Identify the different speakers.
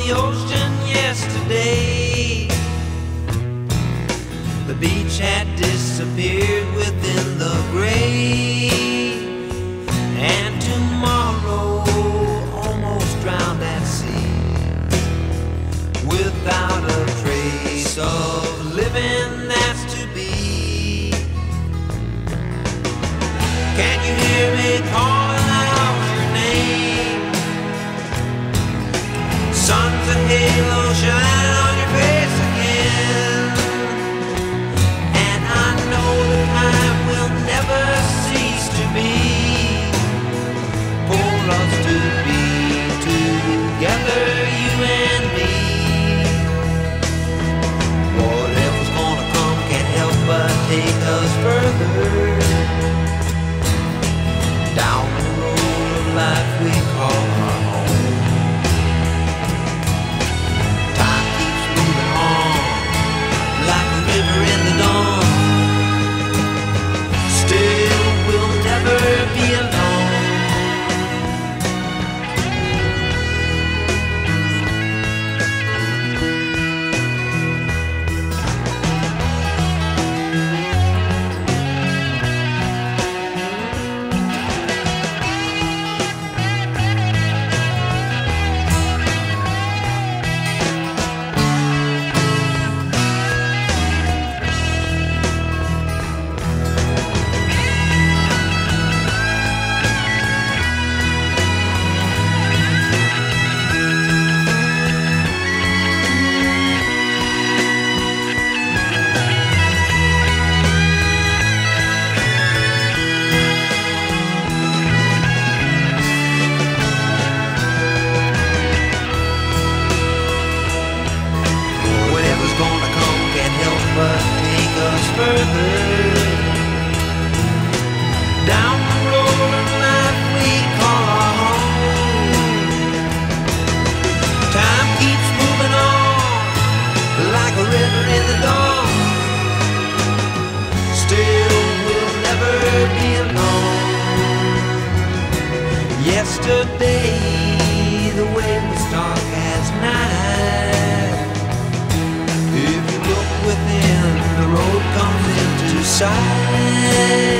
Speaker 1: the ocean yesterday. The beach had disappeared within the gray, and tomorrow almost drowned at sea, without a trace of living that's to be. Can you hear me calling out your name? Sun's a halo shining on your face again, and I know the time will never cease to be for us to be together, you and me. Whatever's gonna come can't help but take us further down the road of life we call our home. Time keeps moving on like a river in the dawn. Still, we'll never be alone. But take us further down the road of life we call our home. Time keeps moving on like a river in the dawn. Still, we'll never be alone. Yesterday, the way was dark as night. If you look within, the road comes into sight.